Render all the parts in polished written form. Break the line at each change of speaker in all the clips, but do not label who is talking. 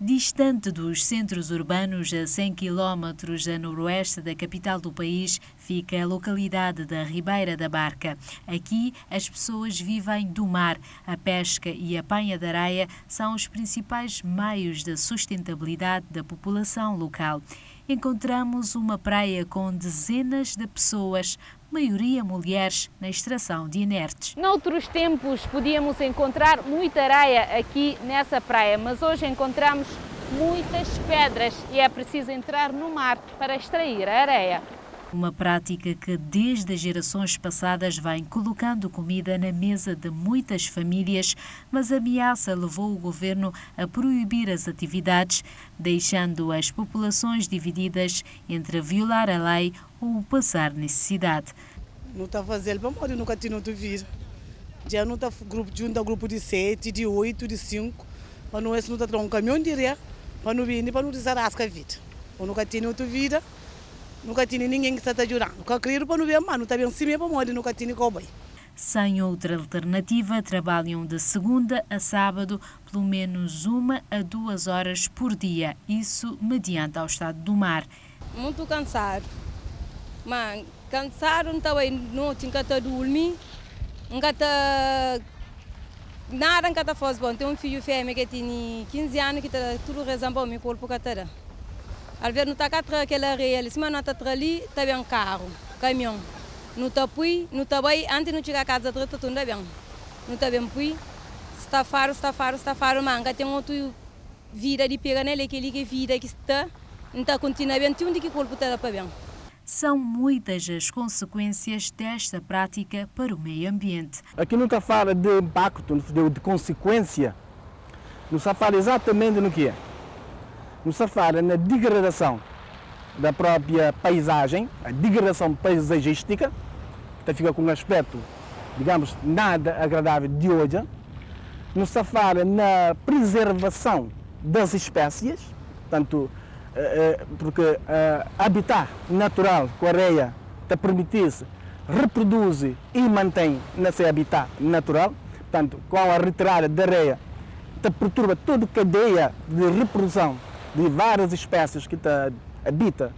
Distante dos centros urbanos, a 100 km a noroeste da capital do país, fica a localidade da Ribeira da Barca. Aqui, as pessoas vivem do mar. A pesca e a apanha de areia são os principais meios da sustentabilidade da população local. Encontramos uma praia com dezenas de pessoas, maioria mulheres, na extração de inertes.
Noutros tempos podíamos encontrar muita areia aqui nessa praia, mas hoje encontramos muitas pedras e é preciso entrar no mar para extrair a areia.
Uma prática que desde as gerações passadas vem colocando comida na mesa de muitas famílias, mas a ameaça levou o governo a proibir as atividades, deixando as populações divididas entre violar a lei ou passar necessidade.
Não está fazendo para morrer, nunca tinha outro vir. Já não está junto ao grupo de 7, de 8, de 5, para não está trazendo um caminhão de ré, para não vir, para não desarrascar a vida. Eu nunca tinha outra vida. Nunca tinha ninguém que está ajudando. Nunca queria para não ver, mas não está bem cima para morrer, nunca tinha como.
Sem outra alternativa, trabalham de segunda a sábado, pelo menos 1 a 2 horas por dia. Isso mediante ao estado do mar.
Muito cansado. Mas cansado, não estava não tinha que dormir, não está nada que está fazendo bom. Tem um filho fêmea que tem 15 anos que está tudo rezando para o meu corpo que está. Às vezes não está aquela areia, se não está ali, está bem carro, caminhão. Não está pui, não está bem, antes não chega a casa, está tudo bem. Não está bem pui, está faro, mas tem outra vida de pegar nele, aquele vida que está, não está continua bem, tem onde que o corpo está para bem.
São muitas as consequências desta prática para o meio ambiente.
Aqui nunca fala de impacto, de consequência, não se fala exatamente no que é. Não se fala na degradação da própria paisagem, a degradação paisagística, que fica com um aspecto, digamos, nada agradável de hoje. Não se fala na preservação das espécies, portanto, porque habitat natural com a areia te permite-se reproduzir e mantém nesse habitat natural, portanto, com a retirada da areia, te perturba toda a cadeia de reprodução de várias espécies que habitam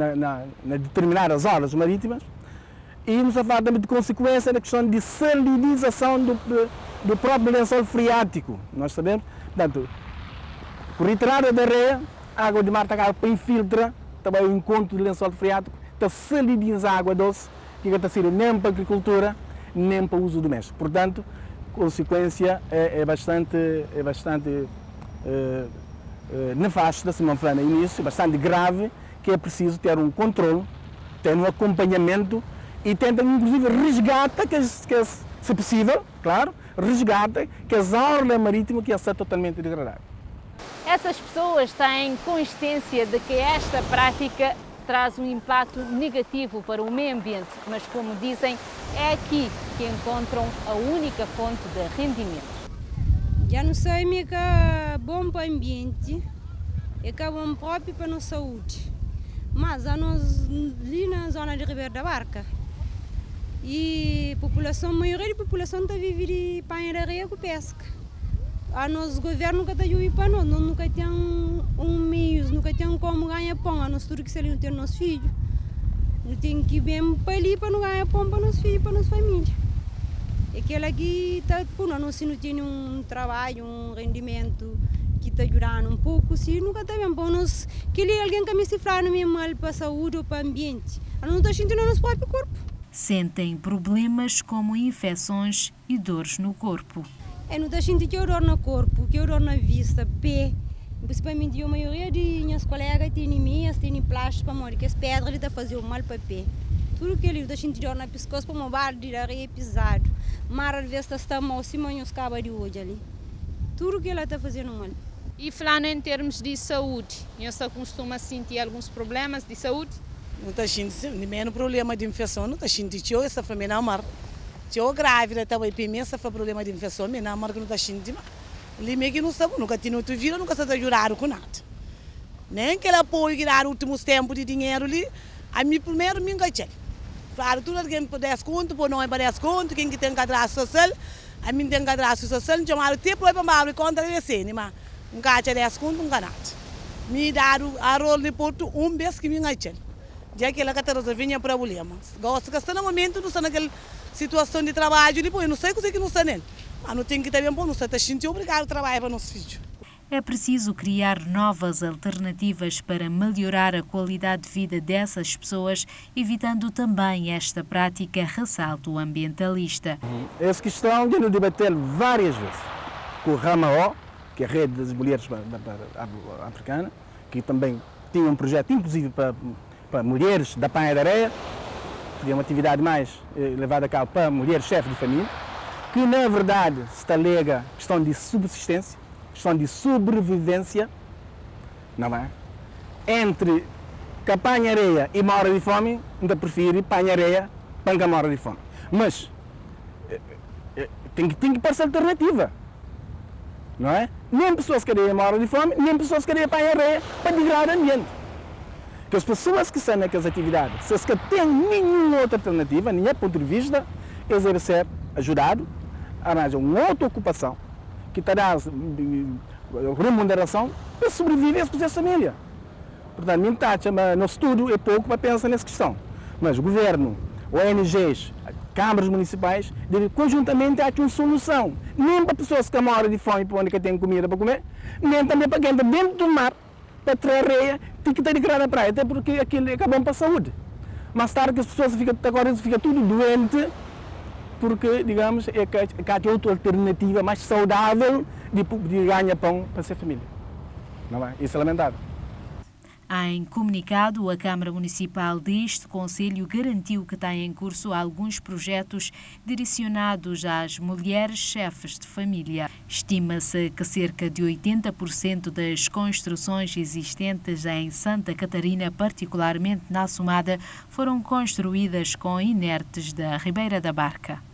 na determinadas zonas marítimas, e nos fala também de consequência da questão de salinização do próprio lençol freático. Nós sabemos, portanto, por retirada da areia, a água de mar está para infiltrar também o encontro do lençol freático, está saliniza a água doce, que está sendo nem para a agricultura, nem para o uso doméstico. Portanto, a consequência é bastante nefasta, se não for no início, bastante grave, que é preciso ter um controle, ter um acompanhamento e tentar, inclusive, resgata, se possível, claro, resgata que as orlas marítimas que está totalmente degradadas.
Essas pessoas têm consciência de que esta prática traz um impacto negativo para o meio ambiente, mas, como dizem, é aqui que encontram a única fonte de rendimento.
Já não sei, mas é bom para o ambiente, é bom próprio para a nossa saúde. Mas a nós ali na zona de Ribeira da Barca, e a maioria da população está vivendo de apanhar areia com pesca. A nosso governo nunca está ajudando para nós, nunca tem meios, nunca tem como ganhar pão, a nós tudo que se ali não tem nossos filhos. Não tem que ir bem para ali para não ganhar pão para nossos filhos, para nossa família. Aquela que está por nós, se não tem um trabalho, um rendimento que está ajudando um pouco, se nunca está bem para nós, que ali alguém que me cifrar não é mal para a saúde ou para o ambiente, a não está sentindo no nosso próprio corpo.
Sentem problemas como infecções e dores no corpo.
Não está sentindo que eu dor no corpo, que eu dor na vista, pé. Principalmente a maioria de minhas colegas tem minhas, tem plástico para morrer, que as pedras estão fazendo mal para o pé. Tudo que ele está sentindo dor na pescoço para mover de areia pisado. Mar às vezes está mal, se manhã os cabos de hoje ali. Tudo que ela está fazendo mal.
E falando em termos de saúde, você costuma sentir alguns problemas de saúde?
Não está sentindo nenhum problema de infecção, não está sentindo essa família na mar. Eu grávida também, imensa problema de infecção, mas na mar que não está sentindo. Ali meio que não sabe, nunca tinha outra vida, nunca se ajudado com nada. Nem aquele apoio que dá nos últimos tempos de dinheiro ali, a mim primeiro me enganchei. Claro, tudo alguém pode dar desconto, por não é para desconto, quem que tem cadastro social, a mim tem cadastro social, chamaram tempo para mal contra esse, mas um gacha 10 conto, um ganate. Me dar a rolo de porto vez que me enganchei. Já que ela está resolvendo o problema. Gosto que está no momento, não está naquela situação de trabalho, depois não sei o que não está nele. Mas não tem que também pôr, não está sentindo obrigado a trabalhar para o nosso filho.
É preciso criar novas alternativas para melhorar a qualidade de vida dessas pessoas, evitando também esta prática, ressalta o ambientalista.
Essa questão de nos debater várias vezes com o RAMAO, que é a Rede das Mulheres Africanas, que também tinha um projeto inclusive para mulheres da Panha da Areia, que é uma atividade mais levada a cabo para mulheres chefes de família, que na verdade se alega questão de subsistência, questão de sobrevivência, não é? Entre que apanha areia e mora de fome, ainda prefiro apanhar areia para que mora de fome. Mas tem que parecer alternativa, não é? Nem pessoas que areia moram de fome, nem pessoas que areia apanham areia para degradar o ambiente. Que as pessoas que estão naquelas atividades, se que têm nenhuma outra alternativa, nenhum ponto de vista, eles devem ser ajudados a arranjar uma outra ocupação que terá remuneração para sobreviver a essa família. Portanto, minha taxa no estudo é pouco para pensar nessa questão. Mas o governo, ONGs, câmaras municipais, devem conjuntamente achar uma solução. Nem para pessoas que moram de fome, para onde têm comida para comer, nem também para quem está dentro do mar, para trazer areia, tem que ter de na praia, até porque aquilo é bom para a saúde. Mais tarde que as pessoas ficam tudo doentes, porque, digamos, é que há outra alternativa mais saudável de ganhar pão para essa família. Não é? Isso é lamentável.
Em comunicado, a Câmara Municipal deste Conselho garantiu que tem em curso alguns projetos direcionados às mulheres chefes de família. Estima-se que cerca de 80% das construções existentes em Santa Catarina, particularmente na Assumada, foram construídas com inertes da Ribeira da Barca.